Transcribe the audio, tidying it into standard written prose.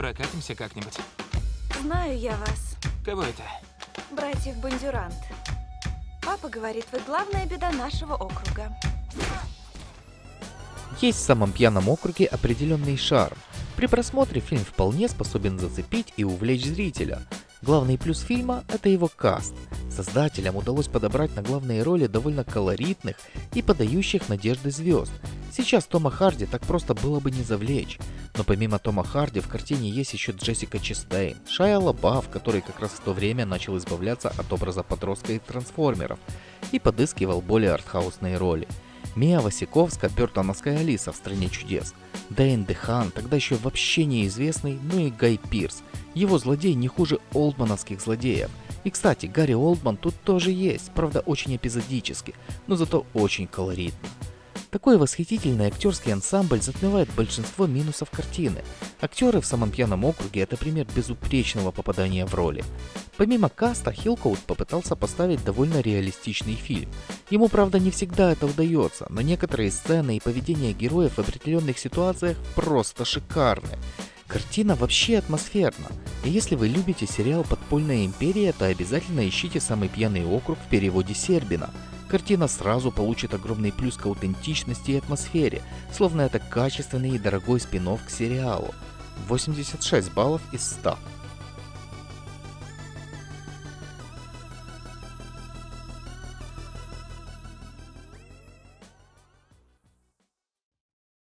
Прокатимся как-нибудь. Знаю я вас, Кого это? братьев Бондюрант. Папа говорит, вы главная беда нашего округа. Есть в самом пьяном округе определенный шарм. При просмотре фильм вполне способен зацепить и увлечь зрителя. Главный плюс фильма – это его каст. Создателям удалось подобрать на главные роли довольно колоритных и подающих надежды звезд. Сейчас Тома Харди так просто было бы не завлечь. Но помимо Тома Харди в картине есть еще Джессика Честейн, Шайа Лабаф, который как раз в то время начал избавляться от образа подростка из трансформеров и подыскивал более артхаусные роли. Мия Васиковска, бёртоновская Алиса в «Стране чудес», Дэйн Дехан, тогда еще вообще неизвестный, ну и Гай Пирс. Его злодей не хуже олдмановских злодеев. И кстати, Гарри Олдман тут тоже есть, правда очень эпизодически, но зато очень колоритно. Такой восхитительный актерский ансамбль затмевает большинство минусов картины. Актеры в самом пьяном округе – это пример безупречного попадания в роли. Помимо каста, Хилкоут попытался поставить довольно реалистичный фильм. Ему, правда, не всегда это удается, но некоторые сцены и поведение героев в определенных ситуациях просто шикарны. Картина вообще атмосферна. И если вы любите сериал «Подпольная империя», то обязательно ищите «Самый пьяный округ» в переводе Сербина. Картина сразу получит огромный плюс к аутентичности и атмосфере, словно это качественный и дорогой спин-офф к сериалу. 86 баллов из 100.